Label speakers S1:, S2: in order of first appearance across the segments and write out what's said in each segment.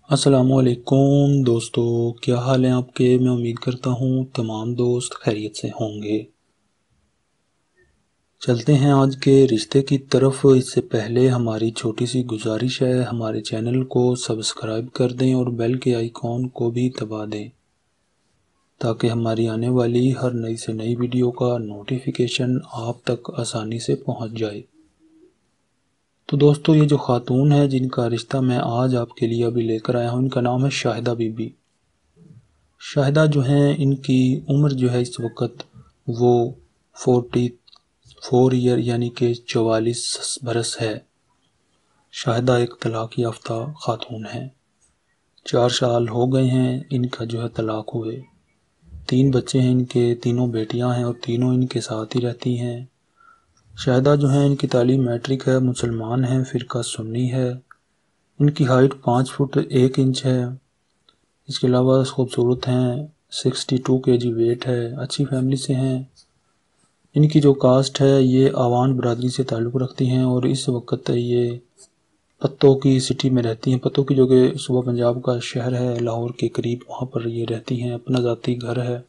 S1: السلام علیکم دوستو، کیا حال ہیں آپ کے؟ میں امید کرتا ہوں تمام دوست خیریت سے ہوں گے۔ چلتے ہیں آج کے رشتے کی طرف۔ اس سے پہلے ہماری چھوٹی سی گزارش ہے، ہمارے چینل کو سبسکرائب کر دیں اور بیل کے آئیکن کو بھی دبا دیں تاکہ ہماری آنے والی ہر نئی سے نئی ویڈیو کا نوٹیفیکیشن آپ تک آسانی سے پہنچ جائے۔ تو دوستو، یہ جو خاتون ہے جن کا رشتہ میں آج آپ کے لیے ابھی لے کر آیا ہوں، ان کا نام ہے شاہدہ بی بی۔ شاہدہ جو ہیں، ان کی عمر جو ہے اس وقت وہ 44 ایئر یعنی کہ 44 برس ہے۔ شاہدہ ایک طلاق یافتہ خاتون ہیں۔ 4 سال ہو گئے ہیں ان کا جو ہے طلاق ہوئے۔ 3 بچے ہیں ان کے، تینوں بیٹیاں ہیں اور تینوں ان کے ساتھ ہی رہتی ہیں۔ شاہدہ جو ہیں، ان کی تعلیم میٹرک ہے، مسلمان ہیں، فرقہ سنی ہے۔ ان کی ہائٹ 5 فٹ 1 انچ ہے۔ اس کے علاوہ خوبصورت ہیں، 62 kg ویٹ ہے، اچھی فیملی سے ہیں۔ ان کی جو کاسٹ ہے یہ آوان برادری سے تعلق رکھتی ہیں اور اس وقت یہ پتو کی سٹی میں رہتی ہیں۔ پتو کی جو کہ صوبہ پنجاب کا شہر ہے، لاہور کے قریب، وہاں پر یہ رہتی ہیں، اپنا ذاتی گھر ہے۔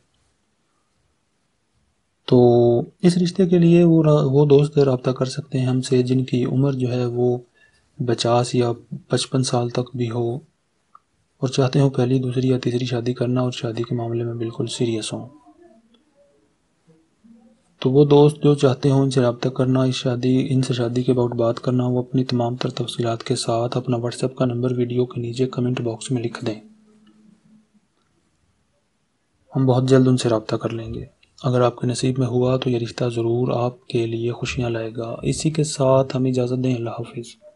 S1: تو اس رشتے کے لیے وہ دوست رابطہ کر سکتے ہیں ہم سے جن کی عمر جو ہے وہ 50 یا 55 سال تک بھی ہو اور چاہتے ہوں پہلی، دوسری یا تیسری شادی کرنا اور شادی کے معاملے میں بالکل سیریس ہوں۔ تو وہ دوست جو چاہتے ہوں ان سے رابطہ کرنا، ان سے شادی کے بعد بات کرنا، وہ اپنی تمام تر تفصیلات کے ساتھ اپنا واٹس ایپ کا نمبر ویڈیو کے نیچے کمنٹ باکس میں لکھ دیں۔ ہم بہت جلد ان سے رابطہ کر لیں گے۔ اگر آپ کے نصیب میں ہوا تو یہ رشتہ ضرور آپ کے لیے خوشیاں لائے گا۔ اسی کے ساتھ ہمیں اجازت دیں۔ اللہ حافظ۔